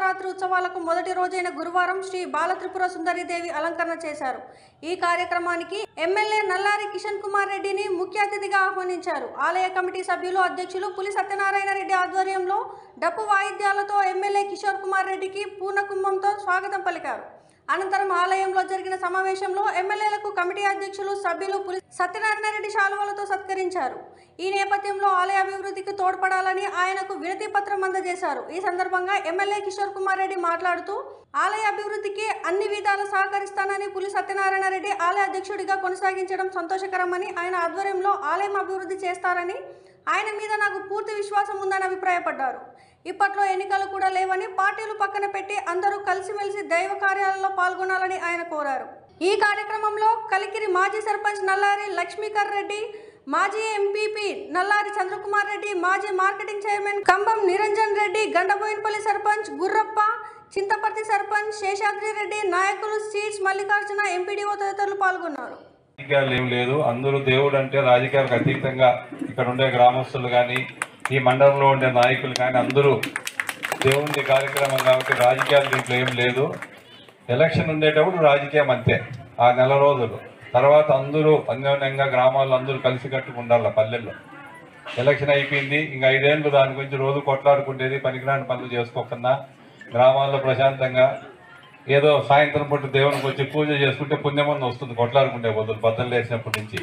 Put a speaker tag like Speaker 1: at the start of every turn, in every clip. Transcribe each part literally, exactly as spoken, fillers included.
Speaker 1: నవరాత్రి ఉత్సవాలకు మొదటి రోజైన గురువారం శ్రీ బాలత్రిపుర సుందరీదేవి అలంకరణ చేశారు. ఈ కార్యక్రమానికి ఎమ్మెల్యే నల్లారి కిషన్ కుమార్ రెడ్డిని ముఖ్య అతిథిగా ఆహ్వానించారు. ఆలయ కమిటీ సభ్యులు, అధ్యక్షులు పులి సత్యనారాయణ రెడ్డి ఆధ్వర్యంలో డప్పు వాయిద్యాలతో ఎమ్మెల్యే కిషోర్ కుమార్ రెడ్డికి పూర్ణకుంభంతో స్వాగతం పలికారు. అనంతరం ఆలయంలో జరిగిన సమావేశంలో ఎమ్మెల్యేలకు కమిటీ అధ్యక్షులు, సభ్యులు పులి సత్యనారాయణ రెడ్డి శాలువలతో సత్కరించారు. ఈ నేపథ్యంలో ఆలయ అభివృద్ధికి తోడ్పడాలని ఆయనకు వినతి పత్రం అందజేశారు. ఈ సందర్భంగా ఎమ్మెల్యే కిషోర్ కుమార్ రెడ్డి మాట్లాడుతూ ఆలయ అభివృద్ధికి అన్ని విధాలు సహకరిస్తానని, పులి సత్యనారాయణ రెడ్డి ఆలయ అధ్యక్షుడిగా కొనసాగించడం సంతోషకరమని, ఆయన ఆధ్వర్యంలో ఆలయం అభివృద్ధి చేస్తారని, ఆయన మీద నాకు పూర్తి విశ్వాసం ఉందని అభిప్రాయపడ్డారు. ఇప్పట్లో ఎన్నికలు కూడా లేవని, పార్టీలు పక్కన పెట్టి అందరూ కలిసిమెలిసి దైవ కార్యాలలో పాల్గొనాలని ఆయన కోరారు. ఈ కార్యక్రమంలో కలికిరి మాజీ సర్పంచ్ నల్లారి లక్ష్మీకర్ రెడ్డి, మాజీ ఎంపీపీ నల్లారి చంద్రకుమార్ రెడ్డి, మాజీ మార్కెటింగ్ చైర్మన్ కంబం నిరంజన్ రెడ్డి, గండబోయినపల్లి సర్పంచ్ గుర్రప్ప, చింతపర్తి సర్పంచ్ శేషాద్రి రెడ్డి, నాయకులు సీట్స్ మల్లికార్జున, ఎంపీడీఓ తదితరులు పాల్గొన్నారు.
Speaker 2: రాజకీయాలు ఏం లేదు, అందరూ దేవుడు అంటే రాజకీయాలకు అతీతంగా ఇక్కడ ఉండే గ్రామస్తులు కానీ, ఈ మండలంలో ఉండే నాయకులు కానీ అందరూ దేవుడి కార్యక్రమం కాబట్టి రాజకీయాలు దీంట్లో ఏం లేదు. ఎలక్షన్ ఉండేటప్పుడు రాజకీయం అంతే, ఆ నెల రోజులు తర్వాత అందరూ అన్యోన్యంగా గ్రామాల్లో అందరూ కలిసి కట్టుకుండాల. పల్లెల్లో ఎలక్షన్ అయిపోయింది, ఇంకా ఐదేళ్ళు దాని గురించి రోజు కొట్లాడుకుంటేది, పనికిరాని పనులు చేసుకోకుండా గ్రామాల్లో ప్రశాంతంగా ఏదో సాయంత్రం పూట దేవునికి వచ్చి పూజ చేసుకుంటే పుణ్యమని వస్తుంది, కొట్లాడుకుంటే బదులు బద్దలు వేసినప్పటి నుంచి.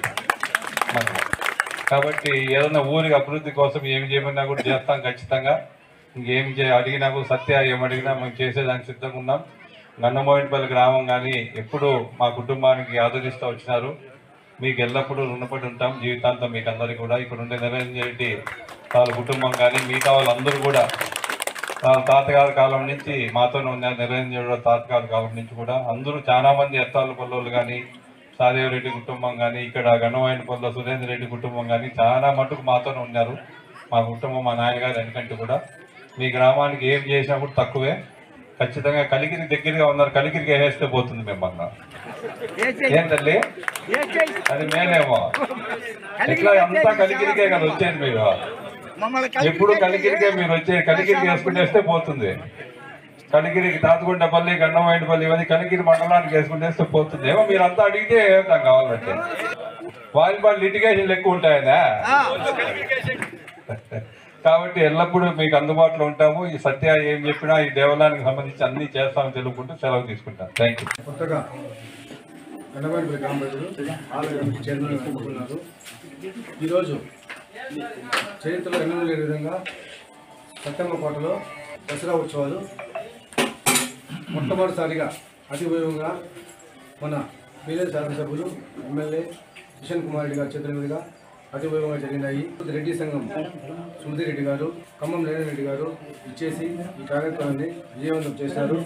Speaker 2: కాబట్టి ఏదైనా ఊరికి అభివృద్ధి కోసం ఏమి చేయమన్నా కూడా చేస్తాం ఖచ్చితంగా. ఇంకేం చే అడిగినా కూడా సత్య ఏం అడిగినా మేము చేసేదానికి సిద్ధంగా ఉన్నాం. గన్నమోయినపల్లి గ్రామం కానీ ఎప్పుడు మా కుటుంబానికి ఆదరిస్తూ వచ్చినారు. మీకు ఎల్లప్పుడూ రుణపడి ఉంటాం జీవితాంతం మీకు అందరికీ కూడా. ఇక్కడ ఉండే నిరంజన్ రెడ్డి వాళ్ళ కుటుంబం కానీ మిగతా వాళ్ళందరూ కూడా వాళ్ళ తాతగారి కాలం నుంచి మాతోనే ఉన్నారు. నిరంజన్ రెడ్డి తాతగారి కాలం నుంచి కూడా అందరూ చాలా మంది ఎత్తాళ్ళ పల్లెలు కానీ, సాదేవరెడ్డి కుటుంబం కానీ, ఇక్కడ గన్నమోయినపల్లిలో సురేంద్ర రెడ్డి కుటుంబం కానీ చాలా మటుకు మాతోనే ఉన్నారు. మా కుటుంబం, మా నాన్నగారు ఎందుకంటే కూడా మీ గ్రామానికి ఏం చేసినా కూడా తక్కువే. ఖచ్చితంగా కలికిరి దగ్గరగా ఉన్నారు, కలికిరికి వేస్తే పోతుంది మిమ్మల్ని. ఏం తల్లి అది మేనేమో ఎట్లా అంతా కలికిరికే కదా వచ్చేది. మీరు ఎప్పుడు కలికిరికే మీరు వచ్చేది, కలికిరికి వేసుకుని వేస్తే పోతుంది. కలికిరికి తాతగుండపల్లి, గన్నమోయినపల్లి ఇవన్నీ కలికిరి మండలానికి వేసుకుని వేస్తే పోతుంది. ఏమో మీరంతా అడిగితే ఏమవుతాం కావాలంటే వాలీబాల్ లిటిగేషన్లు ఎక్కువ ఉంటాయనా. కాబట్టి ఎల్లప్పుడూ మీకు అందుబాటులో ఉంటాము. ఈ సత్య ఏం చెప్పినా ఈ దేవాలయానికి సంబంధించి అన్ని చేస్తామని తెలుపుకుంటూ సెలవు తీసుకుంటాం. Thank you.
Speaker 3: కొత్తగా గన్నమోయినపల్లి గ్రామ ప్రజలు ఆలయ చైర్మన్ ఎన్నుకున్నారు. ఈరోజు చరిత్రలో ఎన్నో లేని విధంగా సత్యమ్మ కోటలో దసరా ఉత్సవాలు మొట్టమొదటిసారిగా అతి వైభవంగా మన పీలేరు శాసనసభ్యులు ఎమ్మెల్యే కిషన్ కుమార్ రెడ్డి గారి చేతుల మీదుగా అతి వైభవంగా జరిగినాయి. రెడ్డి సంఘం సుమతి రెడ్డి గారు, ఖమ్మం నిరంజన్ రెడ్డి గారు ఇచ్చేసి ఈ కార్యక్రమాన్ని విజయవంతం చేశారు.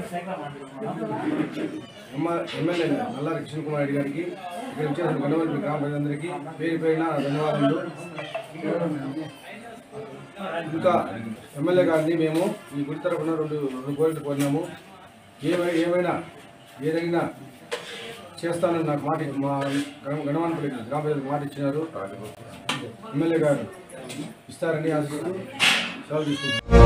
Speaker 3: ఎమ్మెల్యే నల్లారి కిషన్ కుమార్ రెడ్డి గారికి, ఇక్కడ ఇచ్చేసిన గన్నమోయినపల్లి గ్రామ ప్రజలందరికీ పేరు పేరున ధన్యవాదాలు. ఇంకా ఎమ్మెల్యే గారిని మేము ఈ గుడి తరఫున రెండు రెండు కోరికలు కోరినాము. ఏమై ఏమైనా ఏదైనా చేస్తానని నాకు మాట మా గన్నమోయినపల్లి గ్రామ ప్రజలకు మాట ఇచ్చినారు. ఎమ్మెల్యే గారు ఇస్తారని ఆశిస్తూ సెలవు తీసుకుంటున్నాను.